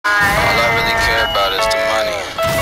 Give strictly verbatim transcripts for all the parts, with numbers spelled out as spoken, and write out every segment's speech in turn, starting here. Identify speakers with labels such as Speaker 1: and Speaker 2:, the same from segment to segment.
Speaker 1: All I really care about is the money.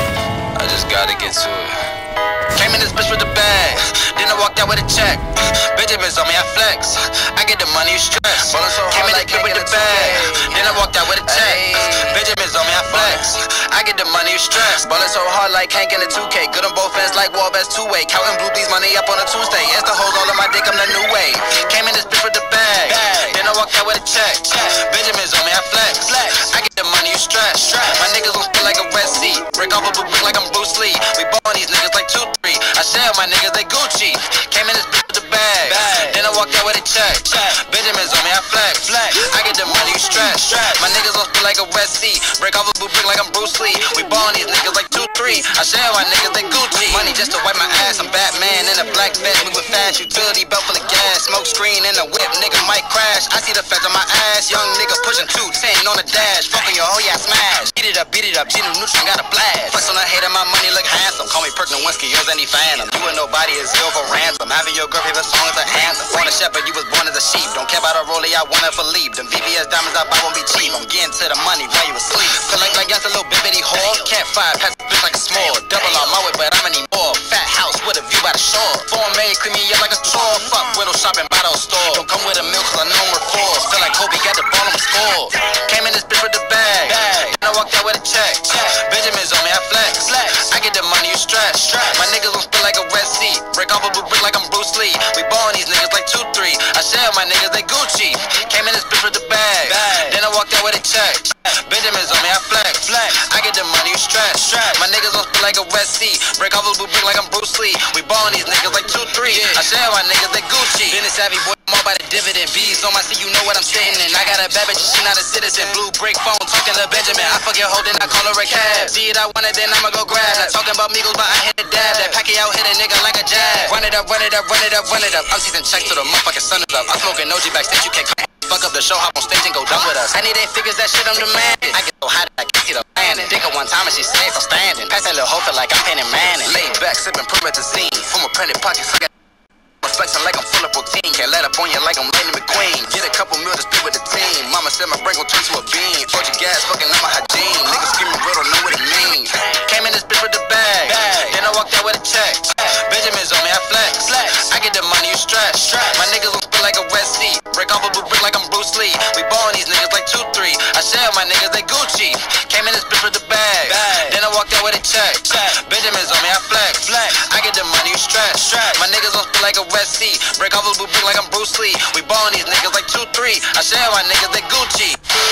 Speaker 1: I just gotta get to it. Came in this bitch with the bag, then I walked out with a check. Benjamin's on me, I flex. I get the money, you stress. So Came in this bitch with the bag, then I walked out with a check. Benjamin's on me, I flex. I get the money, you stress. Ballin' so hard like Hank in the two K. Good on both ends like Wallbats two-way. Counting blue bees, money up on a Tuesday. Insta hoes all on my dick, I'm the new wave. Came in this bitch with the bag, then I walked out with a check. Benjamin's on me, I flex. I get the money, you stress. My niggas gon' spin like a Red Sea. Break off a brick like I'm Bruce Lee. We ballin' these niggas like two three. I share my niggas, they Gucci. Came in this bitch with the bag, then I walked out with a check. Benjamin's on me, I flex. I get the money, you stress. My niggas gon' spin like a Red Sea. Break off a brick like I'm Bruce Lee. We ballin' these niggas like two three. I share my niggas, they Gucci. Money just to wipe my ass. I'm Batman in a black vest, moving fast. Utility belt full of gas. Smoke screen in the whip, nigga might crash. I see the feds on my ass. Young nigga pushing two ten on the dash. Fucking your hoe, yeah, smash. Beat it up, beat it up. Gino Neutron got a blast. Flex on the hater, my money look handsome. Call me Perkin Whiskey, yours any phantom. You and nobody is zero for ransom. Having your girl favorite song is a anthem. Born a shepherd, you was born as a sheep. Don't care about a rollie, I want it for leap. Them V V S diamonds I buy won't be cheap. I'm getting to the money while you asleep. Collect like that's a little bibbity whore. Can't fire, pass the bitch like a small. Double on my way, but I'ma need more. Fat house with a view by the shore. Foreign made, creamy up like a chore. Fuck window shopping by those store. Don't come with a milk cause I know we're four. Feel like Kobe got the ball on my score. Came in this bitch with the bag, then I walked out with a check. Benjamin's on me, I flex. I get the money, you stress. My niggas gon' spin like a Red Sea. Break off a blue brick like I'm Bruce Lee. We ballin' these niggas like two three. I share my niggas, they Gucci. Came in this bitch with the bag, then I walked out with a check. Benjamin's on me, I flex. I get the money, you stress. My niggas gon' spin like a Red Sea. Break off a blue brick like I'm Bruce Lee. We ballin' these niggas like two three. I share my niggas, they Gucci. Business savvy boy, I'm all by the dividend. Bees on my seat, you know what I'm sitting in. I got a bad bitch, she not a citizen. Blue brick phone, talking to Benjamin. I fuck your hoe, then I call her a cab. See it, I want it, then I'ma go grab. Not talking about Migos, but I hit a dab. That Pacquiao hit a nigga like a jab. Run it up, run it up, run it up, run it up. I'm season checks till the motherfucking sun is up. I'm smoking O G backstage, you can't come. Fuck up the show, hop on stage and go dumb with us. I need eight figures, that shit I'm demanding. I get so hot that I can't see the landing. Dick her one time and she says I'm standing. Pass that little hoe, feel like I'm Penny Manning. Laid back, sipping promethazine. From a printed pockets, I got flexing like I'm full of protein. Can't let up on you like I'm Lightning McQueen. Get a couple mil to split with the team. Mama said my brain gon' turn to a bean. Told you gas, fucking up my hygiene. Niggas screaming real, don't know what it means. Came in this bitch with the bag, then I walked out with a check. Benjamin's on me, I flex. I get the money, you stress. My niggas gon' spin like a Red Sea. Break off a blue brick like I'm Bruce Lee. We ballin' these niggas like two three. I share my niggas, they Gucci. Came in this bitch with the bag, then I walked out with a check. Benjamin's on me, I flex. I get the money, you stress. My niggas gon' spin like a Red Sea. Break off a blue brick like I'm Bruce Lee. We ballin' these niggas like two three. I share my niggas, they Gucci.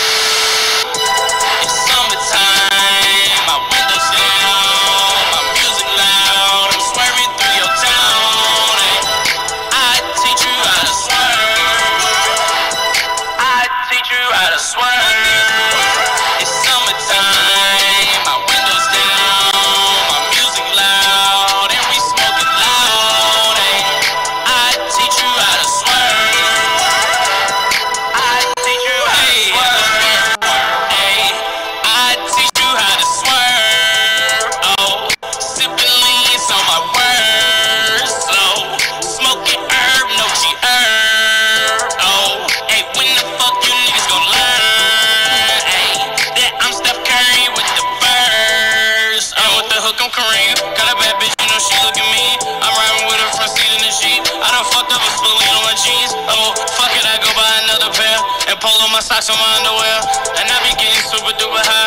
Speaker 2: It's summertime, my windows down, my music loud, I'm swerving through your town. I teach you how to swerve. I teach you how to swerve. It's summertime, my windows down, my music loud, and we smoking loud. I teach you how to swerve. I teach you how to swerve. I teach you how to swerve. Oh, sipping leans on my words. Oh, smoking herb, no G herb. Oh, hey, when the fuck you niggas gon' learn? Hey, that I'm Steph Curry with the birds. And with the hook, I'm Kareem. Got a bad bitch, you know she look at me. I'm riding with her front seat in the Jeep. I done fucked up a spilling on my jeans. Oh, fuck it, I go buy another pair and pull on my socks on my underwear. And I be getting super duper high.